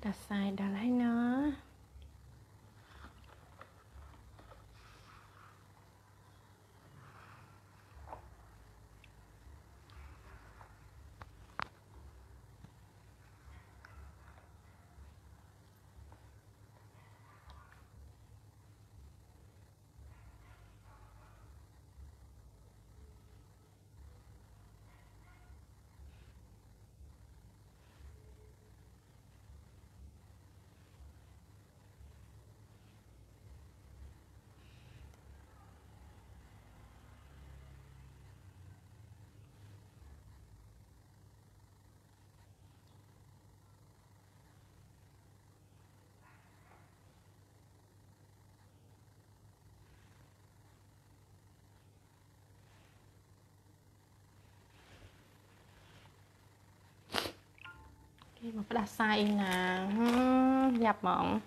đặt xài đã lấy nó mà đặt xài nè dập mỏng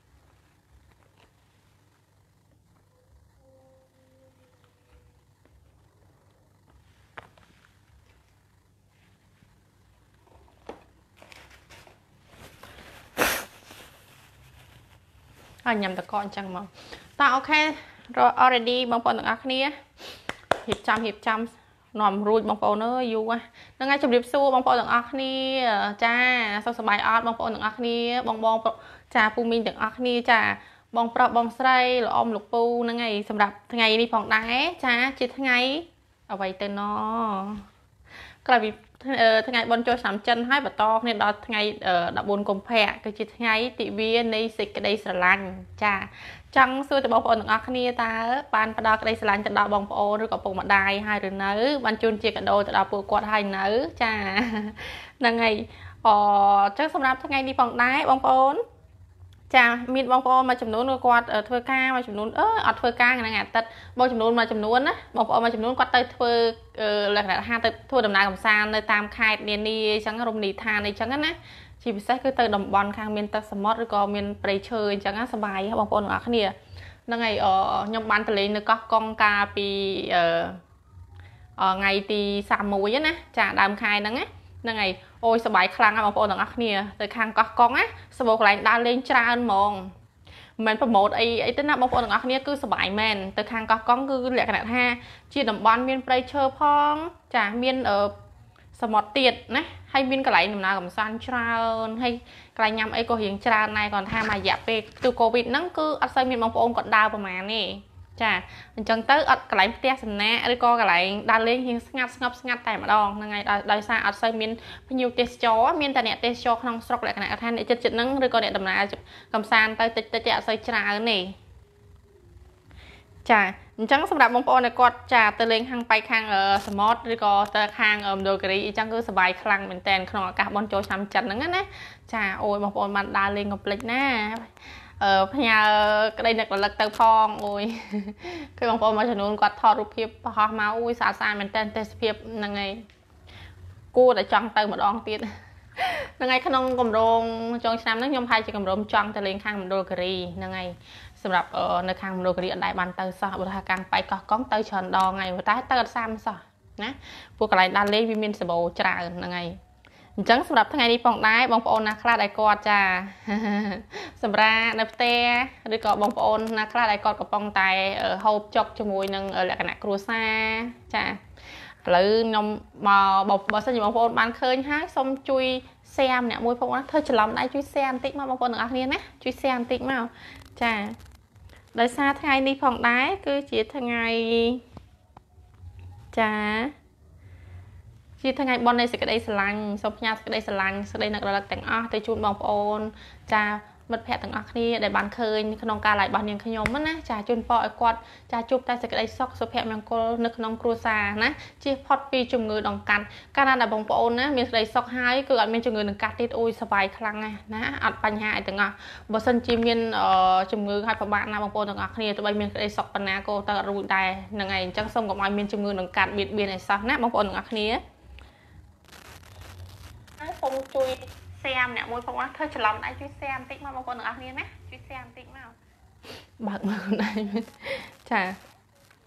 nhầm tao con chẳng mỏng tao ok rồi already bông bông từng ác nia hiệp trăm nòm ruồi bông bông nữa yêu quá nó ngay trong điệp xua bông bông từng ác nia cha sao sờ bài art bông bông từng ác nia bông bông cha pu min từng ác nia cha bông pro bông sray là om lục pu nó ngày sầm đập ngày đi phòng đá cha chỉ ngày ở vậy tên nóก็เลยថ្ងៃបនចូលឆ្នាំចិនហើយបន្តគ្នាដល់ថ្ងៃ14កុម្ភៈគឺជាថ្ងៃទិវានៃសេចក្តីស្រឡាញ់ចាចង់សួរទៅបងប្អូនទាំងអស់គ្នាតើបានផ្ដល់ក្តីស្រឡាញ់ទៅដល់បងប្អូនឬក៏ពុកម្ដាយហើយឬនៅបានជូនជាកាដូទៅដល់ពួកគាត់ហើយនៅចាហ្នឹងហើយចឹងសម្រាប់ថ្ងៃនេះផងដែរបងប្អូនចាមានបងប្អូនមួយចំនួនគាត់ធ្វើការមួយចំនួនអត់ធ្វើការថ្ងៃអាទិត្យបងចំនួនមួយចំនួនណាបងប្អូនមួយចំនួនគាត់ទៅធ្វើលក្ខណៈថាទៅធ្វើដំណើរកម្សាន្តនៅតាមខេត្តនានាអញ្ចឹងរមណីយដ្ឋានអីចឹងណាជាពិសេសគឺទៅតំបន់ខាងមានទឹកសមុទ្រឬក៏មានព្រៃឈើអញ្ចឹងណាសប្បាយបងប្អូនទាំងអស់គ្នាហ្នឹងហើយខ្ញុំបានទៅលេងនៅកោះកុងកាលពីថ្ងៃទី31ណាចាដើមខែហ្នឹងណាហ្នឹងហើយអូយសប្បាយខ្លាំងណាស់បងប្អូនទាំងអស់គ្នាទៅខាងកោះកុងណាសម្បូរកន្លែងដើរលេងច្រើនហ្មងមិនមែនប្រម៉ូតអីទេណាបងប្អូនទាំងអស់គ្នាគឺសប្បាយមែនទៅខាងកោះកុងគឺលក្ខណៈថាជាតំបន់មានព្រៃឈើផងចាមានសមុទ្រទៀតណាហើយមានកន្លែងដំណើរកម្សាន្តច្រើនហើយកន្លែងញ៉ាំអីក៏រៀងច្រើនដែរគាត់ថាមួយរយៈពេលទូកូវីដហ្នឹងគឺអត់សូវមានបងប្អូនគាត់ដើរប្រហែលទេចាអញ្ចឹងទៅអត់កន្លែងផ្ទះសំណាក់ឬក៏កន្លែងដើរលេងរៀងស្ងាត់តែម្ដងហ្នឹងហើយដោយសារអត់សូវមានភ្ញៀវទេសចរមានតែអ្នកទេសចរក្នុងស្រុកលក្ខណៈថាអ្នកចិត្តហ្នឹងឬក៏អ្នកដំណើរកំសាន្តទៅតិចទេអត់សូវច្រើនទេចាអញ្ចឹងសម្រាប់បងប្អូនដែលគាត់ចាទៅលេងខាងប៉ៃខាងសមុទ្រឬក៏ទៅខាងមណ្ឌលគិរីអញ្ចឹងគឺសប្បាយខ្លាំងមែនតើក្នុងឱកាសបន់ជោឆ្នាំចិនហ្នឹងណាចាអូយបងប្អូនបានដើរលេងកំភ្លេចណាផ្ញើក្តីនឹករលឹកទៅផងអូយគឺបងប្អូនមួយចំនួនគាត់ថតរូបភាពបោះមកអូយស្អាតមែនតើទេសភាពហ្នឹងហើយគួរតែចង់ទៅម្ដងទៀតហ្នឹងហើយក្នុងគម្រោងចុងឆ្នាំហ្នឹងខ្ញុំហើយជាគម្រោងចង់ទៅលេងខាងមណ្ឌលគិរីហ្នឹងហើយសម្រាប់នៅខាងមណ្ឌលគិរីអត់ដែរបានទៅសោះបើថាខាងប៉ៃកោះកុងទៅច្រើនដងហើយតែទៅអត់សាមសោះណាពួកកន្លែងដើរលេងវាមានសម្បូរច្រើនហ្នឹងហើយអញ្ចឹងសម្រាប់ថ្ងៃនេះផងដែរបងប្អូនណាខ្លះដែលគាត់ចាសម្រាប់នៅផ្ទះឬក៏បងប្អូនណាខ្លះដែលគាត់កំពុងតែហូបចុកជាមួយនឹងលក្ខណៈគ្រួសារចាឥឡូវខ្ញុំមកបើសិនជាបងប្អូនបានឃើញហើយសូមជួយ share ម្នាក់មួយផងណាធ្វើច្រឡំដៃជួយ share បន្តិចមកបងប្អូនទាំងអស់គ្នាណាជួយ share បន្តិចមកចាដោយសារថ្ងៃនេះផងដែរគឺជាថ្ងៃចាជាថ្ងៃបុណ្យនៃសេចក្តីស្រឡាញ់សូមផ្ញើសេចក្តីស្រឡាញ់សេចក្តីនឹករលឹកទាំងអស់ទៅជូនបងប្អូនចាមិត្តភ័ក្តិទាំងអស់គ្នាដែលបានឃើញក្នុងការ live របស់នាងខ្ញុំណាចាជូនពរឲ្យគាត់ចាជួបតែសេចក្តីសុខសុភមង្គលនៅក្នុងគ្រួសារណាជៀសផុតពីជំងឺដង្កាត់កាលណាដែលបងប្អូនណាមានសេចក្តីសុខហើយគឺអត់មានជំងឺដង្កាត់ទៀតអូយសប្បាយខ្លាំងណាអត់បញ្ហាអីទាំងអស់បើសិនជាមានជំងឺហើយពិបាកណាបងប្អូនទាំងអស់គ្នាទោះបីមានក្តីសុខប៉ុណ្ណាក៏ទៅអត់រួចដែរហ្នឹងហើយអញ្ចឹងសូមកុំឲ្យមានជំងឺដង្កាត់បៀតបៀនឲ្យសោះណាបងប្អូនទាំងអស់គ្នាសូមជួយ share ម្នាក់មួយផងណាធ្វើច្រឡំដៃជួយ share បន្តិចមកបងប្អូនទាំងអស់គ្នាណាជួយ share បន្តិចមកបើកមកខ្លួនឯងចា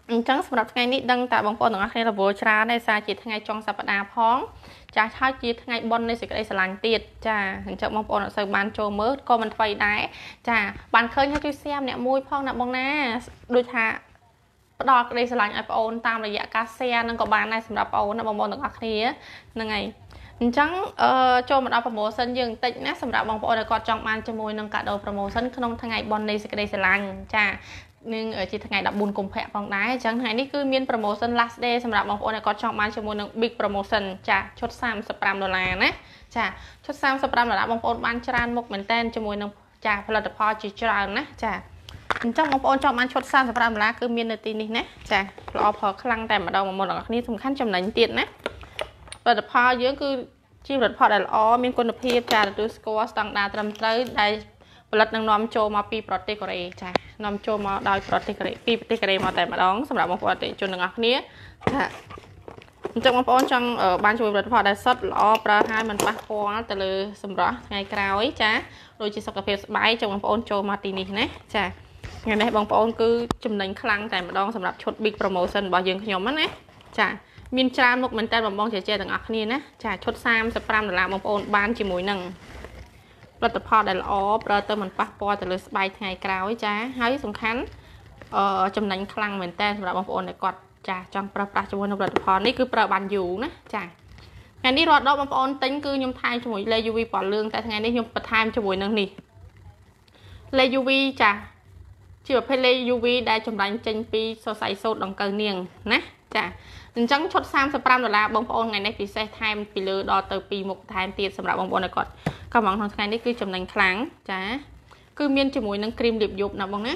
ចឹងសម្រាប់ថ្ងៃនេះដឹងតែបងប្អូនទាំងអស់គ្នារវល់ច្រើនហើយសារជាថ្ងៃចុងសប្តាហ៍ផងចាហើយជាថ្ងៃបុណ្យនៃសេចក្តីស្រឡាញ់ទៀតចាអញ្ចឹងបងប្អូនអត់សូវបានចូលមើលក៏មិនថ្មីដែរចាបានឃើញហើយជួយ share ម្នាក់មួយផងណាបងណាដូចថាផ្ដល់ក្តីស្រឡាញ់ឲ្យបងប្អូនតាមរយៈការ share នឹងក៏បានដែរសម្រាប់បងប្អូនណាបងប្អូនទាំងអស់គ្នាហ្នឹងហើយអញ្ចឹងចូលមកដល់ promotion យើងបន្តិចណាសម្រាប់បងប្អូនដែលគាត់ចង់បានជាមួយនឹងកាដូ promotion ក្នុងថ្ងៃបុណ្យនៃសេចក្តីស្រឡាញ់ចានឹងជាថ្ងៃ14កុម្ភៈផងដែរអញ្ចឹងថ្ងៃនេះគឺមាន promotion last day សម្រាប់បងប្អូនដែលគាត់ចង់បានជាមួយនឹង big promotion ចាឈុត$35ណាចាឈុត$35បងប្អូនបានច្រើនមុខមែនតើជាមួយនឹងចាផលិតផលជាច្រើនណាចាអញ្ចឹងបងប្អូនចង់បានឈុត$35គឺមាននៅទីនេះណាចាល្អផលខ្លាំងតែម្ដងបងប្អូនទាំងអស់គ្នាសំខាន់ចំណេញទៀតណាផលិតផលយើងគឺជាផលិតផលដែលល្អមានគុណភាពចាទទួលស្គាល់ស្តង់ដារត្រឹមត្រូវដែលផលិតនឹងនាំចូលមកពីប្រទេសកូរ៉េចានាំចូលមកដោយប្រទេសកូរ៉េពីប្រទេសកូរ៉េមកតែម្ដងសម្រាប់បងប្អូនអតិថិជនទាំងអស់គ្នាចាអញ្ចឹងបងប្អូនចង់បានជួយផលិតផលដែលសុទ្ធល្អប្រើហើយមិនប៉ះពាល់ទៅលើសម្រស់ថ្ងៃក្រោយចាដូចជាសុខភាពស្បែកចង់បងប្អូនចូលមកទីនេះណាចាថ្ងៃនេះបងប្អូនគឺចំណេញខ្លាំងតែម្ដងសម្រាប់ឈុត big promotion របស់យើងខ្ញុំណាចាមានច្រើនមុខមែនតើបងជាទាំងអស់គ្នាណាចាឈុត$35បងប្អូនបានជាមួយនឹងផលិតផលដែលល្អប្រើទៅមិនប៉ះពាល់ទៅលើស្បែកថ្ងៃក្រោយចាហើយសំខាន់ចំណេញខ្លាំងមែនតើសម្រាប់បងប្អូនដែលគាត់ចាចង់ប្រើប្រាស់ជាមួយនឹងផលិតផលនេះគឺប្រើបានយូរណាចាថ្ងៃនេះរាល់ដបបងប្អូនទិញគឺខ្ញុំថែមជាមួយលេ UV ពណ៌លឿងតែថ្ងៃនេះខ្ញុំបន្ថែមជាមួយនឹងនេះលេ UV ចាជាប្រភេទលេ UV ដែលចម្រាញ់ចេញពីសរសៃសូត្រដង្កូវនាងណាចាអញ្ចឹងឈុត$35បងប្អូនថ្ងៃនេះពិសេសថែមពីលើដល់ទៅ2មុខថែមទៀតសម្រាប់បងប្អូនដែលគាត់កំងក្នុងថ្ងៃនេះគឺចំណេញខ្លាំងចាគឺមានជាមួយនឹងគ្រីមលាបយប់ណាបងណា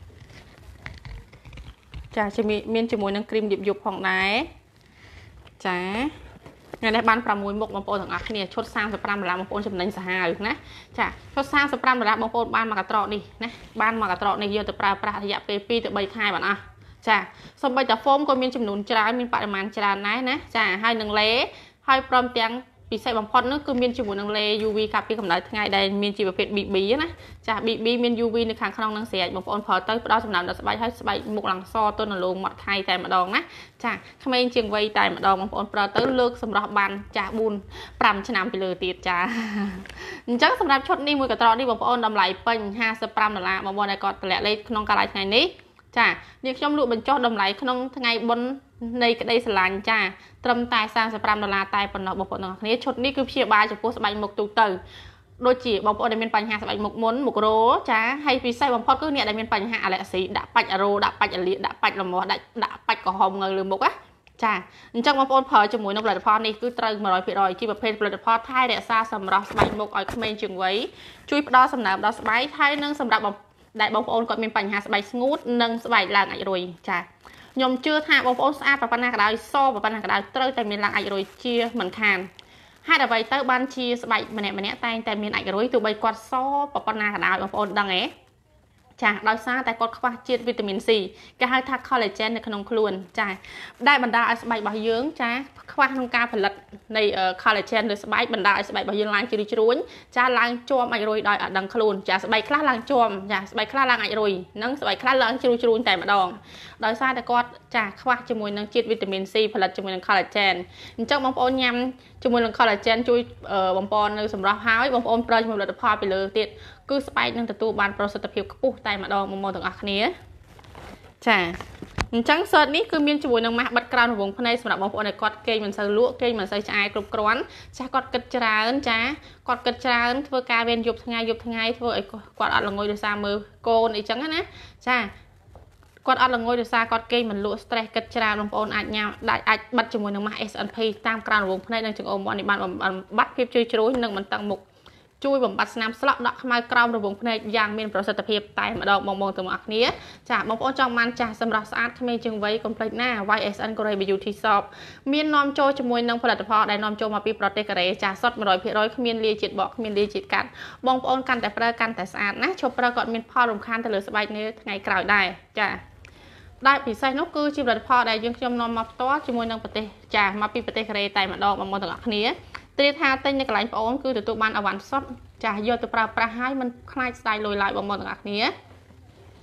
ចាមានជាមួយនឹងគ្រីមលាបយប់ផងដែរចាថ្ងៃនេះបាន6មុខបងប្អូនទាំងអស់គ្នាឈុត$35បងប្អូនចំណេញសាហាវណាចាឈុត$35បងប្អូនបានមកកត្រកនេះណាបានមកកត្រកនេះយកទៅប្រើប្រាស់រយៈពេល2ទៅ3ខែបានអស់ចាសូម្បីតែ foam ក៏មានចំនួនច្រើនមានបរិមាណច្រើនដែរណាចាហើយនឹងលេហើយព្រមទាំងពិសេសបំផុតនោះគឺមានជាមួយនឹងលេ UV កាត់ពីកម្ដៅថ្ងៃដែលមានជាប្រភេទ BB ណាចា BB មាន UV នៅខាងក្នុងនឹងស្រែកបងប្អូនប្រើទៅផ្ដល់សំណើមដល់ស្បែកហើយស្បែកមុខឡើងសទន់រលោងមាត់ថៃតែម្ដងណាចាក្មេងជាងវ័យតែម្ដងបងប្អូនប្រើទៅលើកសម្រស់បានចាស់4-5ឆ្នាំពីលើទៀតចាអញ្ចឹងសម្រាប់ឈុតនេះមួយកត្រកនេះបងប្អូនតម្លៃពេញ$55បងប្អូនដែលគាត់តម្លាក់លេខក្នុងកាលថ្ងៃនេះចានេះខ្ញុំលក់បញ្ចុះតម្លៃក្នុងថ្ងៃបុណ្យនៃក្តីស្រឡាញ់ចាត្រឹមតែ$35តែប៉ុណ្ណោះបងប្អូនទាំងអស់គ្នាឈុតនេះគឺព្យាបាលចំពោះស្បែកមុខទូទៅដូចជាបងប្អូនដែលមានបញ្ហាស្បែកមុខមុនមុខរោចាហើយពិសេសបំផុតគឺអ្នកដែលមានបញ្ហាអាឡែហ្ស៊ីដាក់បាច់រោដាក់បាច់អាលៀកដាក់បាច់រមាស់ដាក់បាច់ក្រហមងើលើមុខណាចាអញ្ចឹងបងប្អូនប្រើជាមួយនឹងផលិតផលនេះគឺត្រូវ100%ជាប្រភេទផលិតផលថែរក្សាសម្រស់ស្បែកមុខឲ្យក្មេងជាងវ័យជួយផ្ដល់សំណើមដល់ស្បែកហើយនឹងសម្រាប់ដែលបងប្អូនគាត់មានបញ្ហាស្បែកស្ងួតនិងស្បែកឡើងអាចរុយចាខ្ញុំជឿថាបងប្អូនស្អាតប៉ុណ្ណាក៏ដោយសប៉ុណ្ណាក៏ដោយត្រូវតែមានឡើងអាចរុយជាមិនខានហេតុអ្វីទៅបានជាស្បែកម្នាក់តែងតែមានអាចរុយទោះបីគាត់សប៉ុណ្ណាក៏ដោយបងប្អូនដឹងទេចាដោយសារតែគាត់ខ្វះជាតិវីតាមីន C គេហៅថា collagen នៅក្នុងខ្លួនចាដែលបណ្ដាលឲ្យស្បែករបស់យើងចាខ្វះក្នុងការផលិតនៃ collagen លើស្បែកបណ្ដាលឲ្យស្បែករបស់យើងឡើងជ្រីជ្រួញចាឡើងជាប់អាចរុយដោយអត់ដឹងខ្លួនចាស្បែកខ្លះឡើងជាប់ចាស្បែកខ្លះឡើងអាចរុយនិងស្បែកខ្លះឡើងជ្រួញតែម្ដងដោយសារតែគាត់ចាខ្វះជាមួយនឹងជាតិវីតាមីន C ផលិតជាមួយនឹង collagen អញ្ចឹងបងប្អូនញ៉ាំជាមួយនឹង collagen ជួយបំពន់នៅសម្រស់ហើយបងប្អូនប្រើជាមួយផលិតផលពីលើទៀតគឺស្បែកនឹងទទួលបានប្រសិទ្ធភាពខ្ពស់តែម្ដងបងប្អូនទាំងអស់គ្នាចាអញ្ចឹង search នេះគឺមានជាមួយនឹងម៉ាស់បិទក្រៅរង្វង់ភ្នែកសម្រាប់បងប្អូនដែលគាត់គេងមិនសូវលក់គេងមិនសូវឆ្អែតគ្រប់គ្រាន់ចាស់គាត់គិតច្រើនចាគាត់គិតច្រើនធ្វើការវេនយប់ថ្ងៃធ្វើឲ្យគាត់អត់ល្ងុយដោយសារមើលកូនអីចឹងណាចាគាត់អត់ល្ងុយដោយសារគាត់គេងមិនលក់ stress គិតច្រើនបងប្អូនអាចញ៉ាំអាចបិទជាមួយនឹងម៉ាស់ SNP តាមក្រៅរង្វង់ភ្នែកនិងចង្អុលមាត់នេះបានបាត់ភាពជ្រីជ្រួញនិងមិនតឹងមុខជួយបំបត្តិស្នាមស្លក់ដក់ខ្មៅក្រោមរង្វង់ភ្នែកយ៉ាងមានប្រសិទ្ធភាពតែម្ដងបងទាំងអស់គ្នាចាបងប្អូនចង់បានចាស់សម្រាប់ស្អាតក្មេងជាងវ័យកុំភ្លេចណា YSN Korea Beauty Shop មាននាំចូលជាមួយនឹងផលិតផលដែលនាំចូលមកពីប្រទេសកូរ៉េចាសុទ្ធ 100% គ្មានលាយជាតិបកគ្មានលាយជាតិកាត់បងប្អូនកាន់តែប្រើកាន់តែស្អាតណាឈប់ប្រើក៏មានផលរំខានទៅលើស្បែកនៅថ្ងៃក្រោយដែរចាដែលពិសេសនោះគឺជាផលិតផលដែលយើងខ្ញុំនាំមកផ្ទាល់ជាមួយនឹងប្រទេសចាមកពីប្រទេសកូរ៉េតែម្ដងបងប្អូនទាំងអស់គ្នាត្រៀមថាទិញនៅកន្លែងបងប្អូនគឺទទួលបានអវ៉ាន់សុទ្ធចាយកទៅប្រើប្រាស់ហើយមិនខ្លាចស្ដាយលុយឡើយបងប្អូនទាំងអស់គ្នា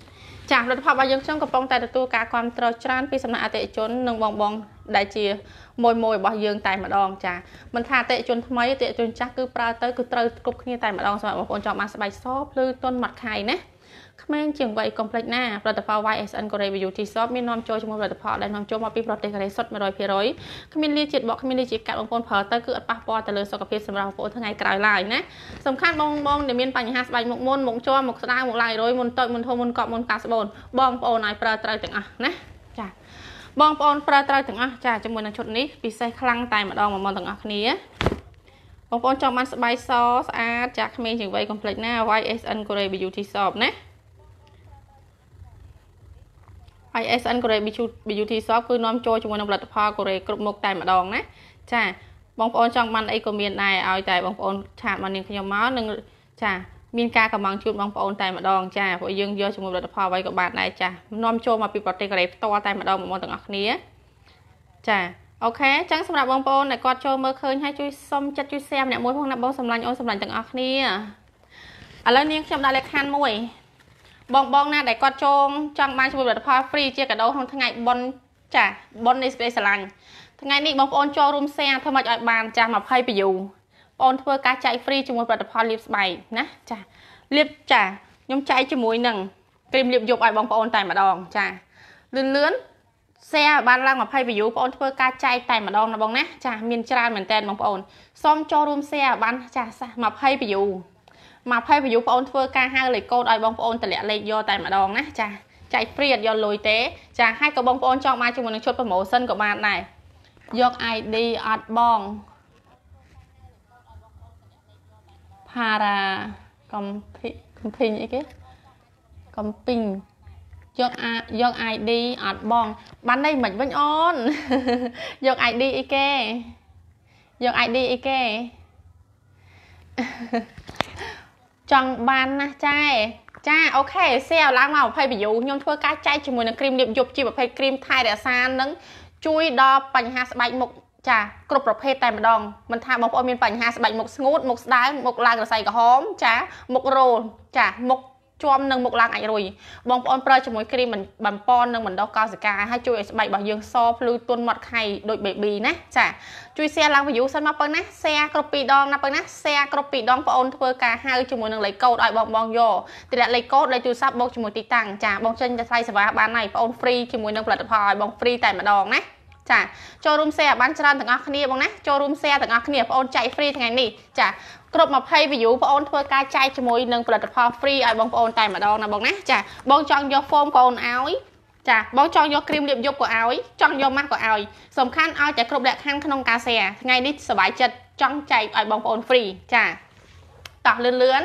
ចារដ្ឋបាលរបស់យើងខ្ញុំកំពុងតែទទួលការគ្រប់គ្រងច្រើនពីសំណាក់អតិថិជននិងបងដែលជាមួយរបស់យើងតែម្ដងចាមិនថាអតិថិជនថ្មីអតិថិជនចាស់គឺប្រើទៅគឺត្រូវគ្រប់គ្នាតែម្ដងសម្រាប់បងប្អូនចង់បានស្បែកសភ្លឺទន់ម៉ាត់ខៃណាក្មេងជាងវ័យកុំភ្លេចណាផលិតផល YSN Korea Beauty Shop មាននាំចូលជាមួយផលិតផលដែលនាំចូលមកពីប្រទេសកូរ៉េសុទ្ធ 100% គ្មានលាជាតិបកគ្មានលាជាតិកាត់បងប្អូនប្រើទៅគឺអត់ប៉ះពាល់ទៅលើសុខភាពសម្រាប់បងប្អូនថ្ងៃក្រោយឡើយណាសំខាន់បងដែលមានបញ្ហាស្បែកមុខមុនមុខជាប់មុខស្ដាងមុខឡាយរយមុនតូចមុនធំមុនកប់មុនកាស្បូនបងប្អូនឲ្យប្រើត្រូវទាំងអស់ណាចាបងប្អូនប្រើត្រូវទាំងអស់ចាជាមួយនឹងឈុតនេះពិសេសខ្លាំងតែម្ដងមកទាំងអស់គ្នាបងប្អូនចង់បានស្បែកសស្អាតចាក្មេងជាងវ័យកុំភ្លេចណា YSN Korea Beauty Shop ណាISN Korea Beauty Shop គឺនាំចូលជាមួយនឹងផលិតផលកូរ៉េគ្រប់មុខតែម្ដងណាចាបងប្អូនចង់បានអីក៏មានដែរឲ្យតែបងប្អូនឆាតមកនាងខ្ញុំមកនឹងចាមានការកំងជូនបងប្អូនតែម្ដងចាព្រោះយើងយកជាមួយផលិតផលអ្វីក៏បានដែរចានាំចូលមកពីប្រទេសកូរ៉េផ្ទាល់តែម្ដងបងប្អូនទាំងអស់គ្នាចាអូខេអញ្ចឹងសម្រាប់បងប្អូនដែលគាត់ចូលមើលឃើញហើយជួយសុំចិត្តជួយ share ម្នាក់មួយផងណាបងសម្លាញ់អូនសម្លាញ់ទាំងអស់គ្នាឥឡូវនាងខ្ញុំដាក់លក្ខខណ្ឌមួយបងណាដែលគាត់ចង់បានជាមួយផលិតផល free ជាកាដូក្នុងថ្ងៃបុណ្យចាបុណ្យនៃសេចក្តីស្រឡាញ់ថ្ងៃនេះបងប្អូនចូលរួម share ធ្វើម៉េចឲ្យបានចាស់20 view បងធ្វើការចែក free ជាមួយផលិតផលលាបស្បែកណាចាលាបចាខ្ញុំចែកជាមួយនឹងគ្រីមលាបយប់ឲ្យបងប្អូនតែម្ដងចាលឿន share បានឡើង20 view បងប្អូនធ្វើការចែកតែម្ដងណាបងណាចាមានច្រើនមែនតើបងប្អូនសូមចូលរួម share បានចា20 view 20 view បងប្អូនធ្វើការហៅលេខកូដឲ្យបងប្អូនតម្លាក់លេខយកតែម្ដងណាចាចែក free អត់យកលុយទេចាហើយក៏បងប្អូនចង់បានជាមួយនឹងឈុត promotion ក៏បានដែរយក ID អត់បង Para កំពីងអីគេកំពីងយក ID អត់បងបានន័យមិនវិញអូនយក ID អីគេយក ID អីគេចង់បានណាចាអូខេ share ឡើងមក20 view ខ្ញុំធ្វើការចែកជាមួយនឹងគ្រីមលាបយប់ជាប្រភេទគ្រីមថែរក្សានឹងជួយដល់បញ្ហាស្បែកមុខចាគ្រប់ប្រភេទតែម្ដងមិនថាបងប្អូនមានបញ្ហាស្បែកមុខស្ងួតមុខស្ដើងមុខឡើងរសៃក្រហមចាមុខរោលចាមុខជាប់នឹងមុខឡើងអាចរុយបងប្អូនប្រើជាមួយគ្រីមបំពន់និងបណ្ដុះកោសិកាហើយជួយឲ្យស្បែករបស់យើងសភ្លឺទន់មាត់ខៃដូច baby ណាចាជួយ share ឡើង view សិនមកប៉ុណ្ណា share គ្រប់2ដងណាប៉ុណ្ណា share គ្រប់2ដងបងប្អូនធ្វើការហៅជាមួយនឹងលេខកូដឲ្យបងយកតម្លាក់លេខកូដលេខទូរស័ព្ទបូកជាមួយទីតាំងចាបងចេញតែថ្លៃសេវាបានហើយបងប្អូន free ជាមួយនឹងផលិតផលឲ្យបង free តែម្ដងណាចាចូលរួម share បានច្រើនទាំងអស់គ្នាបងណាចូលរួម share ទាំងអស់គ្នាបងប្អូនចែក free ថ្ងៃនេះចាគ្រប់20 view បងប្អូនធ្វើការចែកជាមួយនឹងផលិតផល free ឲ្យបងប្អូនតែម្ដងណាបងណាចាបងចង់យក foam ក៏អូនឲ្យចាបងចង់យកគ្រីមលាបយប់ក៏ឲ្យចង់យកម៉ាស់ក៏ឲ្យសំខាន់ឲ្យតែគ្រប់លក្ខខណ្ឌក្នុងការ share ថ្ងៃនេះសប្បាយចិត្តចង់ចែកឲ្យបងប្អូន free ចាតោះលឿន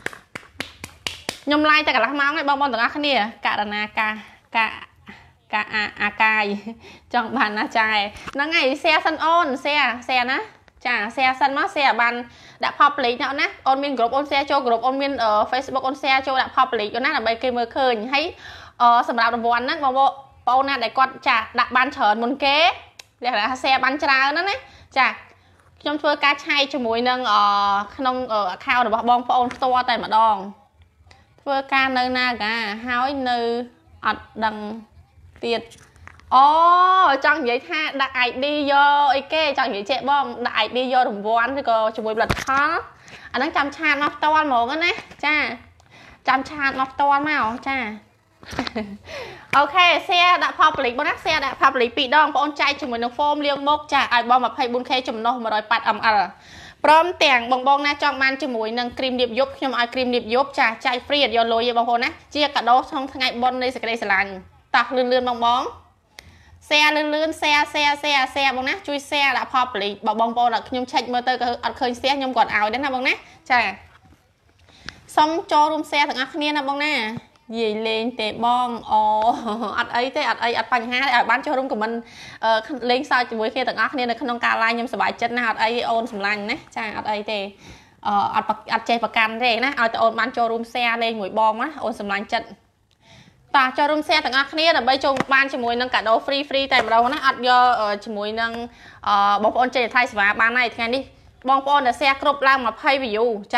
ខ្ញុំ live តែកន្លះម៉ោងហើយបងប្អូនទាំងអស់គ្នាករណាការអាកាយចង់បានណាចាហ្នឹងហើយ share សិនអូន share ណាចា share សិនមក share បានដាក់ public ណាអូនណាអូនមាន group អូន share ចូល group អូនមាន Facebook អូន share ចូលដាក់ public អូនណាដើម្បីគេមើលឃើញហើយសម្រាប់រង្វាន់ហ្នឹងបងប្អូនណាដែលគាត់ចាដាក់បានច្រើនមុនគេលក្ខណៈ share បានច្រើនណាចាខ្ញុំធ្វើការឆែកជាមួយនឹងក្នុង account របស់បងប្អូនផ្ទាល់តែម្ដងធ្វើការនៅណាកាហើយនៅអត់ដឹងទៀតអូចង់និយាយថាដាក់ ID យកអីគេចង់និយាយចេះបងដាក់ ID យករង្វាន់ឬក៏ជាមួយផលិតផលអាហ្នឹងចាំឆាតមកផ្ទាល់ហ្មងណាចាចាំឆាតមកផ្ទាល់មកចាអូខេ share ដាក់ public បងណា share ដាក់ public 2ដងបងអូនចែកជាមួយនឹង form លាងមុខចាឲ្យបង 24K ចំណុះ 180 ml ព្រមទាំងបងណាចង់បានជាមួយនឹងគ្រីមលាបយប់ខ្ញុំឲ្យគ្រីមលាបយប់ចាចែក free អត់យកលុយទេបងប្អូនណាជាកាដូក្នុងថ្ងៃបុណ្យនៃសេចក្តីស្រឡាញ់តោះលឿនបង share លឿន share បងណាជួយ share ដាក់ public បើបងប្អូនអត់ខ្ញុំ check មើលទៅក៏អត់ឃើញ share ខ្ញុំគាត់ឲ្យដែរណាបងណាចាសូមចូលរួម share ទាំងអស់គ្នាណាបងណានិយាយលេងទេបងអូអត់អីទេអត់បញ្ហាទេឲ្យបានចូលរួម comment លេងសើចជាមួយគ្នាទាំងអស់គ្នានៅក្នុងការ live ខ្ញុំសប្បាយចិត្តណាស់អត់អីអូនសម្លាញ់ណាចាអត់អីទេអត់ចេះប្រកាន់ទេណាឲ្យតែអូនបានចូលរួម share លេងមួយបងណាអូនសម្លាញ់ចិត្តតោះចូលរួម share ទាំងអស់គ្នាដើម្បីចូលបានជាមួយនឹងកាដូ free តែម្ដងណាអត់យកជាមួយនឹងបងប្អូនចេញថ្លៃសេវាបានហើយថ្ងៃនេះបងប្អូនដែល share គ្រប់ឡើង20 view ចា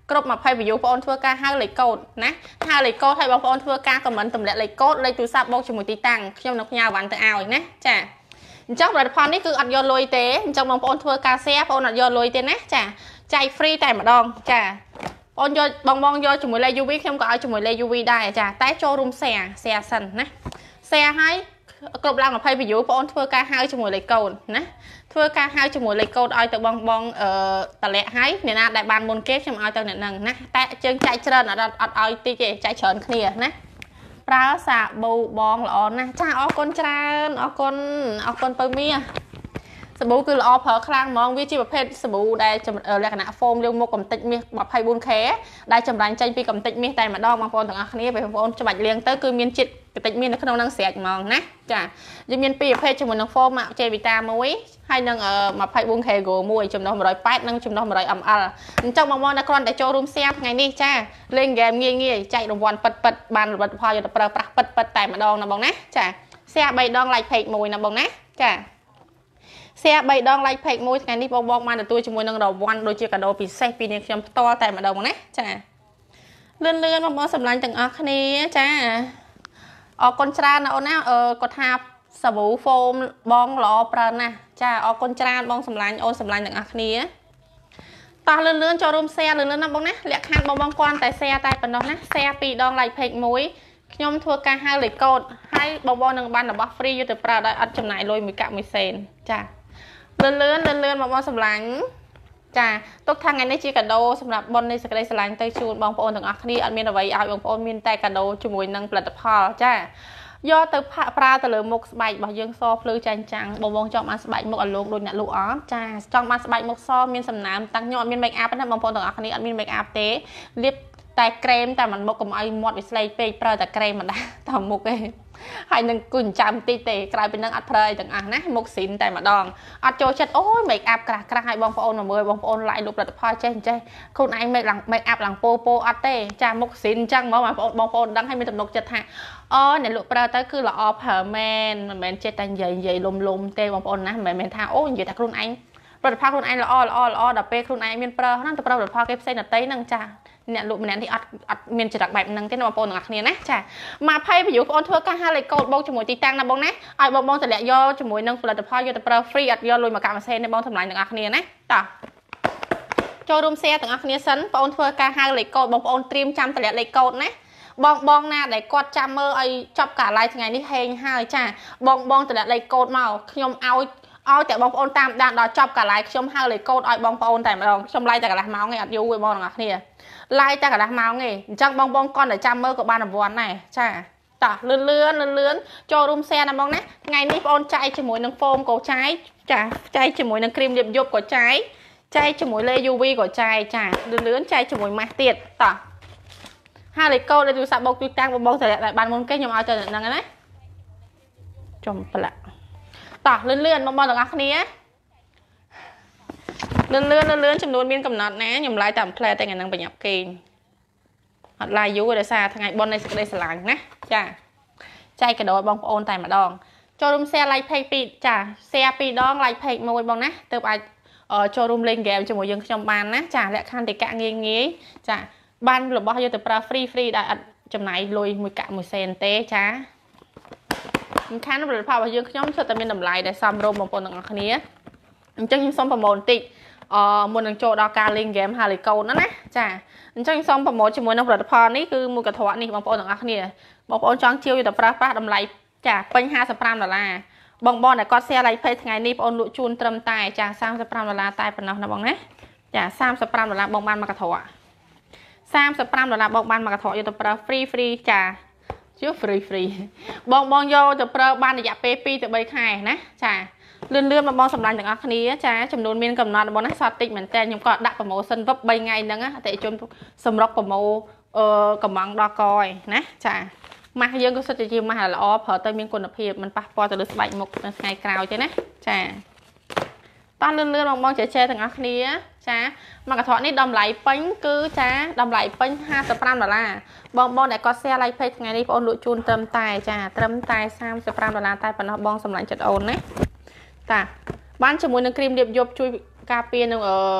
គ្រប់20 view បងធ្វើការហៅលេខកូដណាហៅលេខកូដឲ្យបងប្អូនធ្វើការ comment ទម្លាក់លេខកូដលេខទូរស័ព្ទបូកជាមួយទីតាំងខ្ញុំនឹងផ្ញើវ៉ាន់ទៅឲ្យណាចាអញ្ចឹងផលិតផលនេះគឺអត់យកលុយទេអញ្ចឹងបងប្អូនធ្វើការ share បងប្អូនអត់យកលុយទេណាចាចែក free តែម្ដងចាបងយកបងយកជាមួយលេខ UV ខ្ញុំក៏ឲ្យជាមួយលេខ UV ដែរចាតែចូលរួម share សិនណា share ឲ្យគ្រប់ឡើង20 view បងប្អូនធ្វើការហៅជាមួយលេខកូដណាធ្វើការហៅជាមួយលេខកូដឲ្យទៅបងតម្លាក់ឲ្យអ្នកណាដែលបានមុនគេខ្ញុំឲ្យទៅអ្នកហ្នឹងណាតែជើងចែកច្រើនអត់ឲ្យតិចទេចែកច្រើនគ្នាណាប្រើសាប៊ូបងល្អណាស់ចាអរគុណច្រើនអរគុណពៅមាសាប៊ូគឺល្អប្រើខ្លាំងហ្មងវាជាប្រភេទសាប៊ូដែលលក្ខណៈ foam លាងមុខកំតិចមាស 24K ដែលចម្រាញ់ចេញពីកំតិចមាសតែម្ដងបងប្អូនទាំងអស់គ្នាពេលបងប្អូនច្បាច់លាងទៅគឺមានជាតិកំតិចមាសនៅក្នុងហ្នឹងស្រេចហ្មងណាចាយើងមានពីរប្រភេទជាមួយនឹង foam មកជេវីតា1ហើយនឹង 24K Go 1ចំណុះ180និងចំណុះ100 ml អញ្ចឹងបងប្អូនតែគ្រាន់តែចូលរួម share ថ្ងៃនេះចាលេងហ្គេមងាយចែករង្វាន់ពិតបានលទ្ធផលយកទៅប្រើប្រាស់ពិតតែម្ដងណាបងណាចា share 3 ដង like page 1ណាបងណាចា share 3 ដង like page 1ថ្ងៃនេះបងបានទទួលជាមួយនឹងរង្វាន់ដូចជាកាដូពិសេសពីនាងខ្ញុំផ្ទាល់តែម្ដងណាចាលឿនបងប្អូនសម្លាញ់ទាំងអស់គ្នាចាអរគុណច្រើនណាអូនណាគាត់ថាសាប៊ូ foam បងល្អប្រើណាស់ចាអរគុណច្រើនបងសម្លាញ់អូនសម្លាញ់ទាំងអស់គ្នាតោះលឿនចូលរួម share លឿនណាបងណាលក្ខខណ្ឌបងគ្រាន់តែ share តែប៉ុណ្ណោះណា share 2 ដង like page 1ខ្ញុំធ្វើការហៅលេខកូដហើយបងនឹងបានរបស់ free យកទៅប្រើដោយអត់ចំណាយលុយមួយកាក់មួយសេនចាលឿនបងសម្លាញ់ចាទុកថាថ្ងៃនេះជាកាដូសម្រាប់បុណ្យនៃសេចក្តីស្រឡាញ់ទៅជូនបងប្អូនទាំងអស់គ្នាអត់មានអ្វីឲ្យបងប្អូនមានតែកាដូជាមួយនឹងផលិតផលចាយកទៅប្រើទៅលើមុខស្បែករបស់យើងសភ្លឺចាញ់ចាំងបងចង់បានស្បែកមុខឲ្យលោកដូចអ្នកលក់អត់ចាចង់បានស្បែកមុខសមានសំណើមតាំងខ្ញុំអត់មាន make up ណាបងប្អូនទាំងអស់គ្នាអត់មាន make up ទេលាបតែក្រែមតែមិនមុខកុំឲ្យមាត់វាស្លេកពេកប្រើតែក្រែមមិនដែរតែមុខឯងហើយនឹងគូចិញ្ចាំតិចទេក្រោយពីនឹងអត់ប្រើអីទាំងអស់ណាមុខស៊ីនតែម្ដងអត់ចូលចិត្តអូយ make up ក្រាស់ឲ្យបងប្អូនមកមើលបងប្អូន like លោកផលិតផលចេះខ្លួនឯង make up ឡើងពោអត់ទេចាមុខស៊ីនអញ្ចឹងហ្មងបងប្អូនដឹងហើយមានទំនុកចិត្តថាអូអ្នកលក់ប្រើទៅគឺល្អប្រើមែនមិនមែនចេះតែនិយាយលំទេបងប្អូនណាមិនមែនថាអូនិយាយតែខ្លួនឯងផលិតផលខ្លួនឯងល្អដល់ពេលខ្លួនឯងមានប្រើហ្នឹងទៅប្រើផលិតផលគេផ្សេងដទៃហ្នឹងចាអ្នកលក់ម្នាក់នេះអត់មានចរិតបែបហ្នឹងទេបងប្អូនទាំងអស់គ្នាណាចា20 view បងធ្វើការហៅលេខកូដបូកជាមួយទីតាំងណាបងណាឲ្យបងតម្លាក់យកជាមួយនឹងផលិតផលយកទៅប្រើ free អត់យកលុយមកកាក់មួយសេនទេបងសម្លាញ់ទាំងអស់គ្នាណាតោះចូលរួម share ទាំងអស់គ្នាសិនបងធ្វើការហៅលេខកូដបងប្អូនត្រៀមចាំតម្លាក់លេខកូដណាបងណាដែលគាត់ចាំមើលឲ្យចប់ការ live ថ្ងៃនេះហេងហើយចាបងតម្លាក់លេខកូដមកខ្ញុំឲ្យតែបងប្អូនតាមដានដល់ចប់ការ live ខ្ញុំហៅលេខកូដឲ្យបងប្អូនតែម្ដងខ្ញុំ live តែកន្លះម៉ោងឯងអត់យូរទេបងទាំងអស់គ្នា like តែកន្លះម៉ោងទេអញ្ចឹងបងគាត់តែចាំមើលក៏បានរង្វាន់ដែរចាតោះលឿនចូលរួម share ណាបងណាថ្ងៃនេះបងអូនចែកជាមួយនឹង foam ក៏ចែកចាចែកជាមួយនឹងគ្រីមលាបយប់ក៏ចែកជាមួយលេ UV ក៏ចែកចាលឿនចែកជាមួយម៉ាស់ទៀតតោះហើយលេខកូដលេខទូរស័ព្ទបូកទូតាំងបងតែបានមុនគេខ្ញុំឲ្យទៅហ្នឹងណាចំប្លាក់តោះលឿនបងទាំងអស់គ្នាលឿនចំនួនមានកំណត់ណាខ្ញុំឡាយតាមផ្លែតែថ្ងៃហ្នឹងបញ្ញាប់គេងអត់ឡាយយូរដោយសារថ្ងៃបុណ្យនៃសេចក្តីស្រឡាញ់ណាចាចែកកាដូឲ្យបងប្អូនតែម្ដងចូលរួម share like page 2ចា share 2 ដង like page 1បងណាទើបអាចចូលរួមលេងហ្គេមជាមួយយើងខ្ញុំបានណាចាលក្ខខណ្ឌតិកៈងាយចាបានរបស់យកទៅប្រើ free ដែលអត់ចំណាយលុយមួយកាក់មួយសេនទេចាសំខាន់ផលិតផលរបស់យើងខ្ញុំសុទ្ធតែមានតម្លៃដែលសមរម្យបងប្អូនទាំងអស់គ្នាអញ្ចឹងខ្ញុំសូមប្រម៉ូទបន្តិចមុននឹងចូលដល់ការលេងហ្គេមហាលីកូនណាចាអញ្ចឹងខ្ញុំសូមប្រម៉ូទជាមួយនឹងផលិតផលនេះគឺមួយកន្ត្រកនេះបងប្អូនទាំងអស់គ្នាបងប្អូនចង់ជាវយកទៅប្រើប្រាស់តម្លៃចាពេញ$55បងដែលគាត់ share like page ថ្ងៃនេះបងអូនលក់ជូនត្រឹមតែចា$35តែប៉ុណ្ណោះណាបងណាចា$35បងបានមួយកន្ត្រក$35បងបានមួយកន្ត្រកយកទៅប្រើ free ចាជឿ free បងយកទៅប្រើបានរយៈពេល2ទៅ3ខែណាចាលឿនបងសម្លាញ់ទាំងអស់គ្នាចាចំនួនមានកំណត់បងណាសតតិចមែនតើខ្ញុំក៏ដាក់ promotion វឹប3ថ្ងៃហ្នឹងអតិថិជនសម្រុកប្រម៉ូកំងដល់កឯណាចាម៉ាស់យើងក៏សុទ្ធតែជាម៉ាស់ល្អប្រើទៅមានគុណភាពមិនប៉ះពាល់ទៅលើស្បែកមុខនៅថ្ងៃក្រោយទេណាចាតោះលឿនបងចែកទាំងអស់គ្នាចាមួយកន្ត្រកនេះតម្លៃពេញគឺចាតម្លៃពេញ$55បងដែលគាត់ share like page ថ្ងៃនេះបងអូនលក់ជូនត្រឹមតែចាត្រឹមតែ$35តែប៉ុណ្ណោះបងសម្លាញ់ចិត្តអូនណាតាបានជាមួយនឹងគ្រីមលាបយប់ជួយការពារនឹង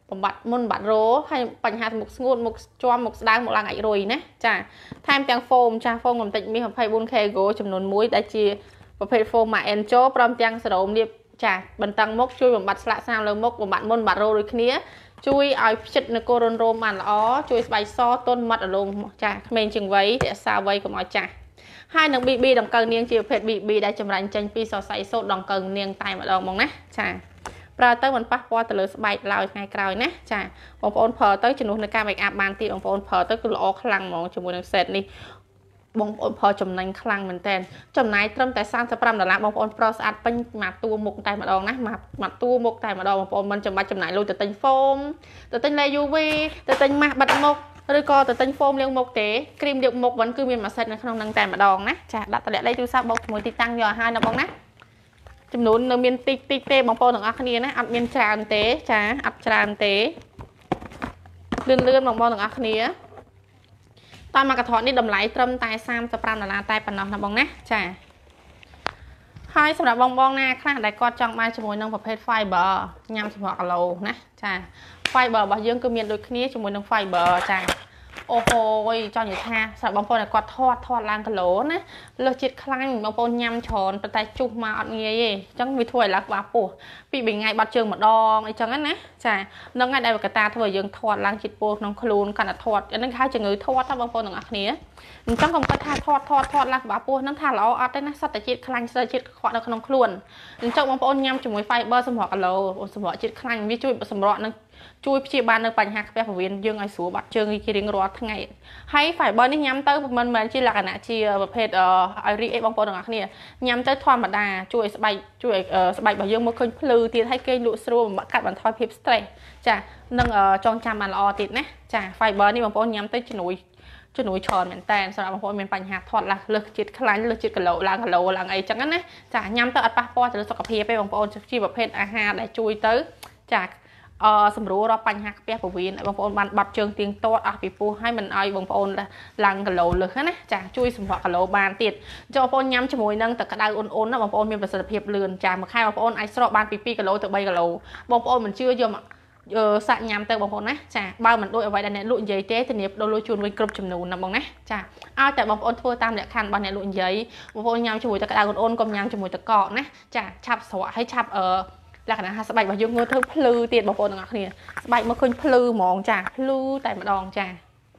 បំបត្តិមុនបាត់រោហើយបញ្ហាមុខស្ងួតមុខជាប់មុខស្ដើងមុខឡើងអាចរុយណាចាថែមទាំងហ្វូមចាហ្វូមកំតិចមាស 24K Go ចំនួន1ដែលជាប្រភេទហ្វូម Mac Enjo ព្រមទាំងសេរ៉ូមលាបចាបន្តឹងមុខជួយបំបត្តិស្លាកស្នាមលើមុខបំបត្តិមុនបាត់រោដូចគ្នាជួយឲ្យផ្ចិតនៅកូរ៉ុនរោមបានល្អជួយស្បែកសទន់ម៉ត់រលោងចាក្មេងជាងវ័យរក្សាវ័យកុំឲ្យចាស់ហើយនឹង BB ដង្កូវនាងជាប្រភេទ BB ដែលចម្រាញ់ចេញពីសរសៃសូត្រដង្កូវនាងតែម្ដងមកណាចាប្រើទៅមិនប៉ះពាល់ទៅលើស្បែកឡើយថ្ងៃក្រោយណាចាបងប្អូនប្រើទៅជំនួសនៅការ make up បានទៀតបងប្អូនប្រើទៅគឺល្អខ្លាំងហ្មងជាមួយនឹង set នេះបងប្អូនប្រើចំណេញខ្លាំងមែនតើចំណាយត្រឹមតែ$35បងប្អូនប្រើស្អាតពេញមកតួមុខតែម្ដងណាមកតួមុខតែម្ដងបងប្អូនមិនចាំបាច់ចំណាយលុយទៅទិញហ្វូមទៅទិញ laser UV ទៅទិញម៉ាស់បិទមុខឬក៏ទៅទិញហ្វូមលាងមុខទេគ្រីមលាងមុខវិញគឺមានមួយសេតនៅក្នុងហ្នឹងតែម្ដងណាចាដាក់តម្លាក់លេខទូរស័ព្ទបូកជាមួយទីតាំងយកឲ្យហើយណាបងណាចំនួននៅមានតិចទេបងប្អូនទាំងអស់គ្នាណាអត់មានច្រើនទេចាអត់ច្រើនទេលឿនបងប្អូនទាំងអស់គ្នាតាមមកកថតនេះតម្លៃត្រឹមតែ$35តែប៉ុណ្ណោះណាបងណាចាហើយសម្រាប់បងណាខ្លះដែលគាត់ចង់បានជាមួយនឹងប្រភេទ fiber ញ៉ាំសម្រាប់គីឡូណាចា fiber របស់យើងគឺមានដូចគ្នាជាមួយនឹង fiber ចាអូហូយចង់និយាយថាសម្រាប់បងប្អូនដែលគាត់ថតឡើងគីឡូណាលើសជាតិខ្លាញ់បងប្អូនញ៉ាំច្រើនប៉ុន្តែជុះមកអត់ងាយទេអញ្ចឹងវាធ្វើឲ្យឡើងក្បាលពោះពី3ថ្ងៃបាត់ជើងម្ដងអីចឹងណាចានឹងហើយដែលកតាធ្វើឲ្យយើងធាត់ឡើងជាតិពោះក្នុងខ្លួនកាន់តែធាត់អានឹងហៅជំងឺធាត់ណាបងប្អូនទាំងអស់គ្នាអញ្ចឹងកុំគិតថាធាត់ឡើងក្បាលពោះហ្នឹងថាល្អអត់ទេណាសត្វតែជាតិខ្លាញ់សត្វជាតិខ្វក់នៅក្នុងខ្លួនអញ្ចឹងបងប្អូនញ៉ាំជាមួយ fiber សម្រាប់គីឡូសម្រាប់ជាតិខ្លាញ់វាជួយសម្រក់នឹងជួយព្យាបាលនៅបញ្ហាខ្ពះពោះវៀនយើងឲ្យស្រួលបាត់ជើងជារៀងរាល់ថ្ងៃហើយ fiber នេះញ៉ាំទៅមិនមែនជាលក្ខណៈជាប្រភេទឲ្យរីកអីបងប្អូនទាំងអស់គ្នាញ៉ាំទៅធម្មតាជួយឲ្យស្បែករបស់យើងមកឃើញភ្លឺទៀតហើយគេលក់ស្រួលកាត់បន្ថយភាព stress ចានឹងចងចាំបានល្អទៀតណាចា fiber នេះបងប្អូនញ៉ាំទៅជំនួយច្រើនមែនតើសម្រាប់បងប្អូនមានបញ្ហាធាត់លើសជាតិខ្លាញ់លើសជាតិគីឡូឡើងអីចឹងណាចាញ៉ាំទៅអត់ប៉ះពាល់ទៅលើសុខភាពទេបងប្អូនជាប្រភេទអាហារដែលជួយទៅចាសម្រួលរាល់បញ្ហាខ្ពះពោះវៀនឲ្យបងប្អូនបានបាត់ជើងទៀងទាត់អស់ពីពោះហើយមិនឲ្យបងប្អូនឡើងគីឡូលើសណាចាជួយសម្រក់គីឡូបានទៀតចុះបងប្អូនញ៉ាំជាមួយនឹងទឹកក្តៅអ៊ុនៗណាបងប្អូនមានប្រសិទ្ធភាពលឿនចាមួយខែបងប្អូនអាចស្រកបានពី2គីឡូទៅ3គីឡូបងប្អូនមិនជឿយកសាក់ញ៉ាំទៅបងប្អូនណាចាបើមិនដូចអ្វីដែលអ្នកលក់និយាយទេធានាផ្ដល់លុយជូនវិញគ្រប់ចំនួនណាបងណាចាឲ្យតែបងប្អូនធ្វើតាមលក្ខខណ្ឌរបស់អ្នកលក់និយាយបងប្អូនញ៉ាំជាមួយទឹកក្តៅអ៊ុនៗកុំញ៉ាំជាមួយទឹកកកណាចាឆាប់ស្រក់ហើយឆាប់លក្ខណៈថាស្បែករបស់យើងងើធ្វើភ្លឺទៀតបងប្អូនទាំងអស់គ្នាស្បែកមកឃើញភ្លឺហ្មងចាភ្លឺតែម្ដងចា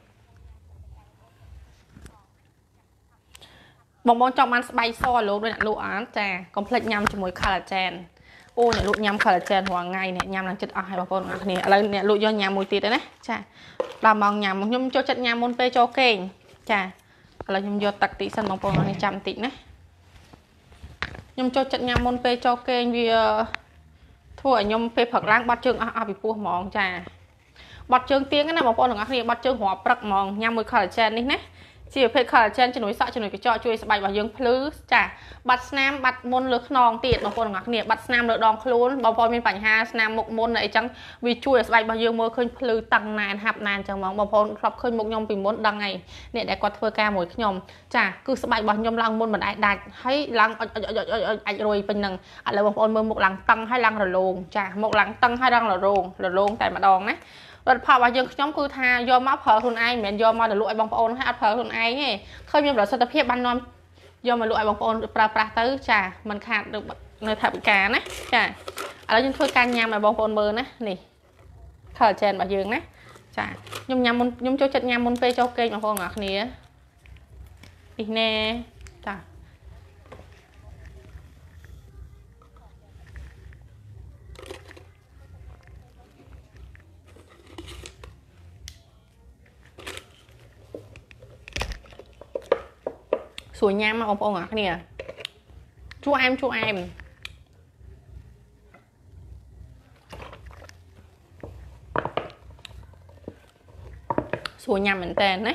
បងចង់បានស្បែកសលោដូចអ្នកលក់អានចាកុំភ្លេចញ៉ាំជាមួយ collagen អូអ្នកលក់ញ៉ាំ collagen រាល់ថ្ងៃនេះញ៉ាំឡើងចិត្តអស់ហើយបងប្អូនទាំងអស់គ្នាឥឡូវអ្នកលក់យកញ៉ាំមួយទៀតទេណាចាដល់ម៉ោងញ៉ាំខ្ញុំចូលចិត្តញ៉ាំមុនពេលចូលគេងចាឥឡូវខ្ញុំយកទឹកតិចសិនបងប្អូនទាំងអស់គ្នាចាំតិចណាខ្ញុំចូលចិត្តញ៉ាំមុនពេលចូលគេងវាធ្វើឲ្យខ្ញុំពេលព្រឹកឡើងបាត់ជើងអស់ពីពោះហ្មងចាបាត់ជើងទៀងណាបងប្អូនទាំងអស់គ្នាបាត់ជើងរាប់ព្រឹកហ្មងញ៉ាំមួយ collagen នេះណាជាប្រភេទ collagen ជំនួយសក់ជំនួយកញ្ចក់ជួយស្បែករបស់យើងភ្លឺចាបាត់ស្នាមបាត់មុនលើខ្នងទៀតបងប្អូនទាំងអស់គ្នាបាត់ស្នាមលើដងខ្លួនបងប្អូនមានបញ្ហាស្នាមមុខមុនអីចឹងវាជួយឲ្យស្បែករបស់យើងមើលឃើញភ្លឺតឹងណែនហាប់ណែនចឹងហ្មងបងប្អូនធ្លាប់ឃើញមុខខ្ញុំពីមុនដឹងហើយអ្នកដែលគាត់ធ្វើការមួយខ្ញុំចាគឺស្បែករបស់ខ្ញុំឡើងមុនមិនអាចដាច់ហើយឡើងអាចរុយពេញហ្នឹងឥឡូវបងប្អូនមើលមុខឡើងតឹងហើយឡើងរលោងចាមុខឡើងតឹងហើយឡើងរលោងតែម្ដងណារដ្ឋផលរបស់យើងខ្ញុំគឺថាយកមកប្រើខ្លួនឯងមិនមែនយកមកទៅលក់ឲ្យបងប្អូនហើយអត់ប្រើខ្លួនឯងទេឃើញមានប្រសិទ្ធភាពបាននាំយកមកលក់ឲ្យបងប្អូនប្រើប្រាស់ទៅចាមិនខាតនៅថវិកាណាចាឥឡូវយើងធ្វើការញ៉ាំឲ្យបងប្អូនមើលណានេះ collagen របស់យើងណាចាខ្ញុំញ៉ាំមុនខ្ញុំចូលចិត្តញ៉ាំមុនពេលចូលគេងបងប្អូនទាំងអស់គ្នានេះណែចាស្រួលញ៉ាំបងប្អូនទាំងអស់គ្នាជូរអែមស្រួលញ៉ាំមែនតើណា